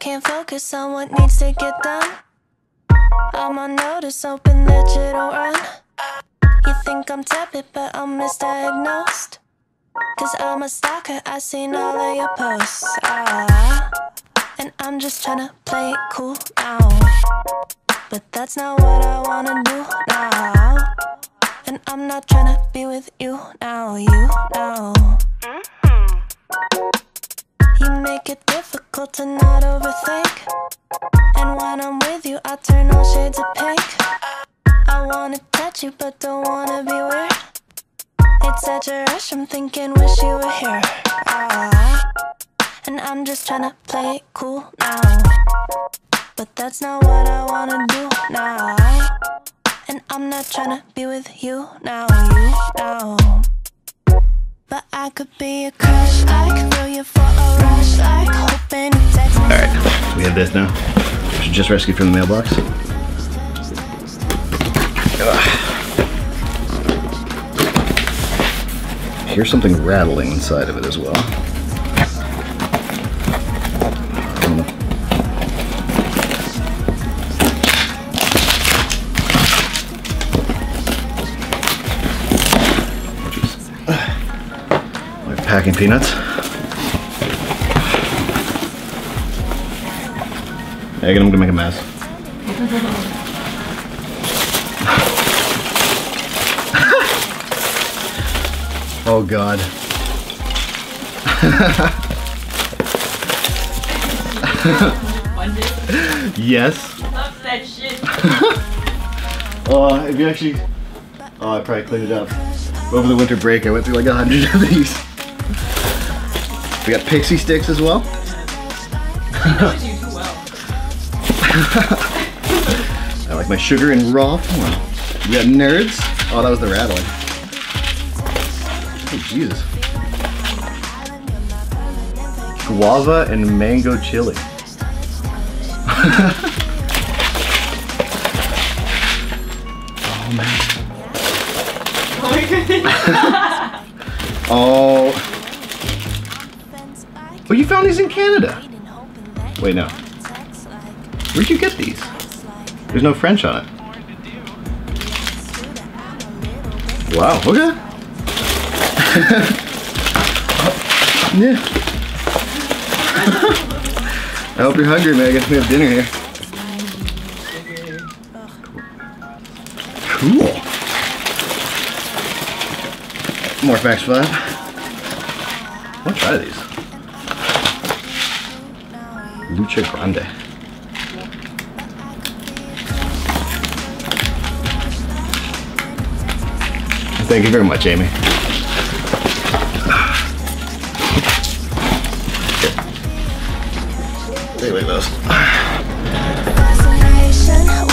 can't focus on what needs to get done. I'm on notice, open digital run. You think I'm tepid, but I'm misdiagnosed. Cause I'm a stalker, I seen all of your posts. And I'm just tryna play it cool now. But that's not what I wanna do now. And I'm not tryna be with you now, you know. You make it difficult to not overthink. And when I'm with you, I turn all shades of pink. I wanna touch you, but don't wanna be weird. It's such a rush, I'm thinking, wish you were here. And I'm just tryna play it cool now. But that's not what I wanna do now. And I'm not tryna be with you now, you know. But I could be a crush, like throw you for a rush, like hoping you text me. Alright, we have this now. Which is just rescued from the mailbox. Here's something rattling inside of it as well. My packing peanuts. Hey, I'm gonna make a mess. Oh God. Yes. Love that shit. Oh, if you actually... Oh, I probably cleaned it up. Over the winter break, I went through like 100 of these. We got pixie sticks as well. She knows you too well. I like my sugar and raw. We got nerds. Oh, that was the rattling. Oh, Jesus. Guava and mango chili. Oh, man. Oh my goodness. Oh. Oh, you found these in Canada? Wait, no. Where'd you get these? There's no French on it. Wow, okay. Yeah. I hope you're hungry, Megan. We have dinner here. Cool. More Max 5. I want to try these. Lucha Grande. Thank you very much, Amy. Here. Take those.